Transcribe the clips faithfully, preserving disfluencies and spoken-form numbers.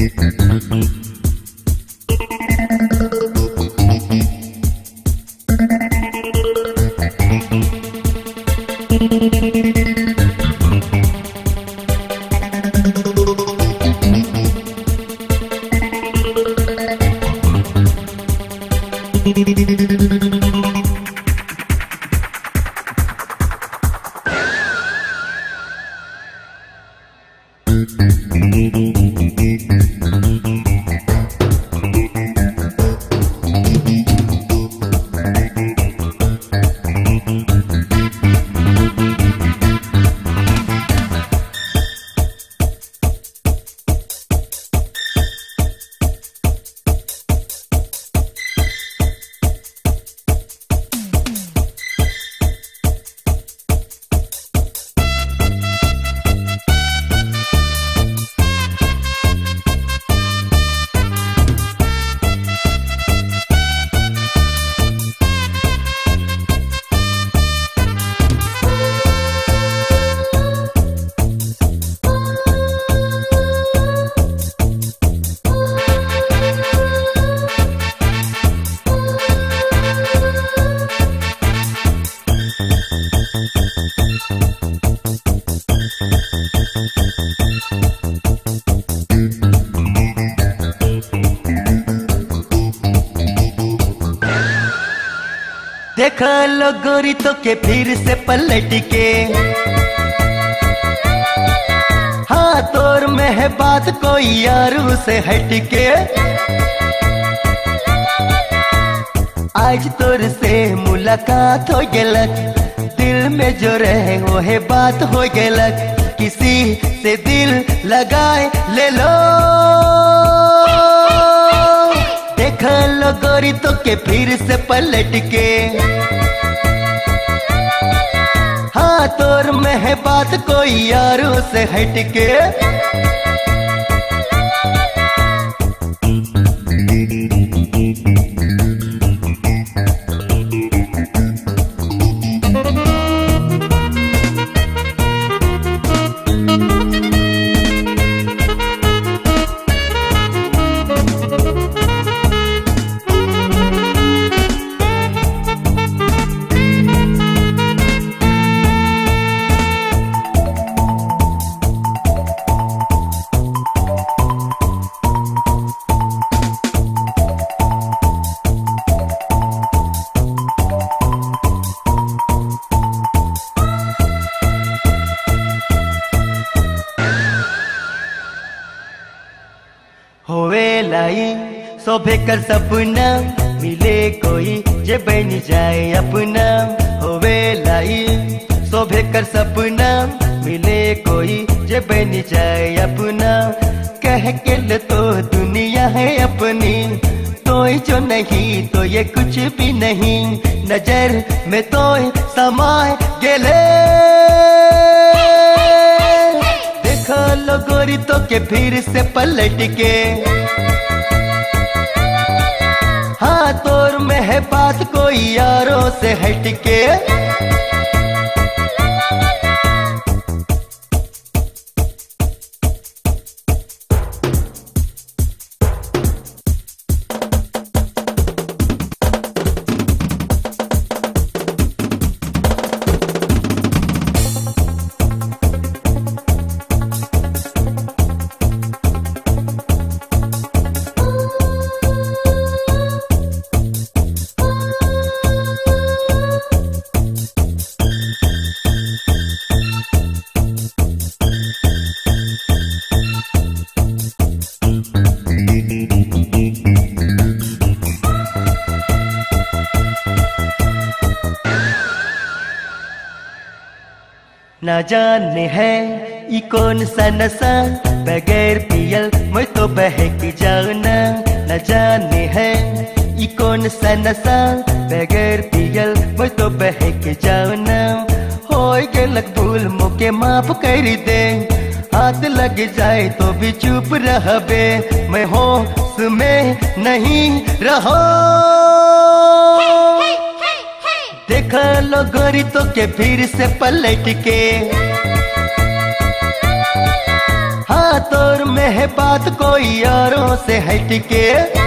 देखा लो गोरी तो के फिर से पलट के, हाँ तोर में है बात कोई यारू से हट के। आज तोर से मुलाकात हो गलक, दिल में जो रहे वो है बात हो गलक। किसी से दिल लगाए ले लो, देखा लो गोरी तो के फिर से पलट के, हाँ तोर में है बात कोई यारों से हट के। होवे लाई शोभे कर सपना, मिले कोई जे बन जाए अपना। होवे लाई शोभे कर सपना, मिले कोई जे बन जाए अपना। कह के ले तो दुनिया है अपनी, तो जो नहीं तो ये कुछ भी नहीं। नजर में तो समाए गेले, देखा लो गोरी तो के फिर से पलट के, हाँ तोर में है बात कोई यारों से हट के। ना जाने है ये कौन सा नशा, बगैर पियल मैं तो बहक जाना। न जाने है ये कौन सा नशा, बगैर पियल मैं तो बहक जाना। हो गलत भूल मुके माफ कर दे, हाथ लग जाए तो भी चुप रह बे। मैं होश में नहीं रहो, देखा लो गोरी तो के फिर से पलट के, हाँ तोर में रहे बात कोई औरों से हटके,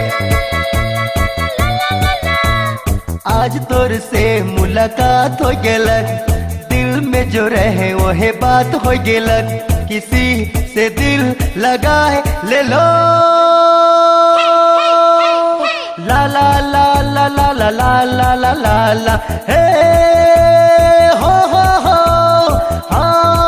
आज तोर से मुलाकात हो गेलक, दिल में जो रहे वो है बात हो गेलक, किसी से दिल लगाए ले लो। ला ला ला ला ला ला ला ला ला ला ला हे हो हो हो हाँ